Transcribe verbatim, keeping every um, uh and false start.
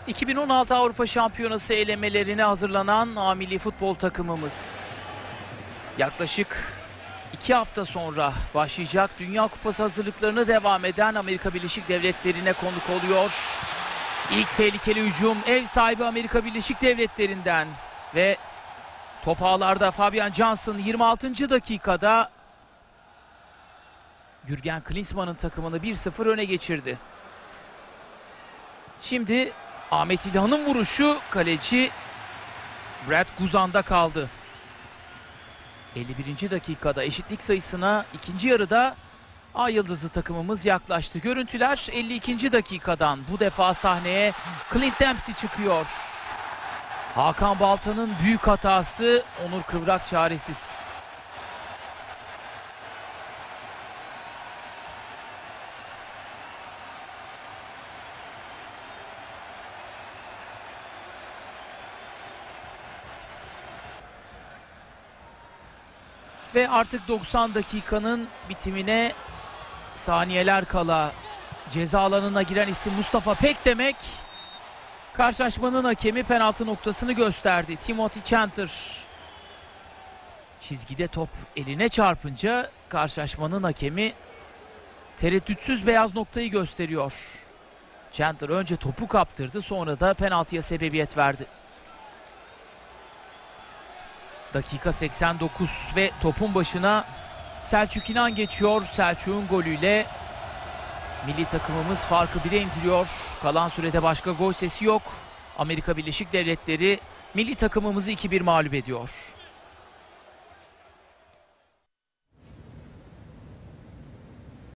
iki bin on altı Avrupa Şampiyonası elemelerine hazırlanan A Milli Futbol takımımız yaklaşık iki hafta sonra başlayacak Dünya Kupası hazırlıklarına devam eden Amerika Birleşik Devletleri'ne konuk oluyor. İlk tehlikeli hücum ev sahibi Amerika Birleşik Devletleri'nden ve top ağlarda Fabian Johnson yirmi altıncı dakikada Jürgen Klinsmann'ın takımını bir sıfır öne geçirdi. Şimdi Ahmet İlhan'ın vuruşu kaleci Brad Guzan'da kaldı. elli birinci dakikada eşitlik sayısına ikinci yarıda Ay Yıldızı takımımız yaklaştı. Görüntüler elli ikinci dakikadan. Bu defa sahneye Clint Dempsey çıkıyor. Hakan Balta'nın büyük hatası, Onur Kıvrak çaresiz. Ve artık doksan dakikanın bitimine saniyeler kala ceza alanına giren isim Mustafa Pekdemek. Karşılaşmanın hakemi penaltı noktasını gösterdi. Timothy Chanter. Çizgide top eline çarpınca karşılaşmanın hakemi tereddütsüz beyaz noktayı gösteriyor. Chanter önce topu kaptırdı, sonra da penaltıya sebebiyet verdi. Dakika seksen dokuz ve topun başına Selçuk İnan geçiyor. Selçuk'un golüyle milli takımımız farkı bire indiriyor. Kalan sürede başka gol sesi yok. Amerika Birleşik Devletleri milli takımımızı iki bir mağlup ediyor.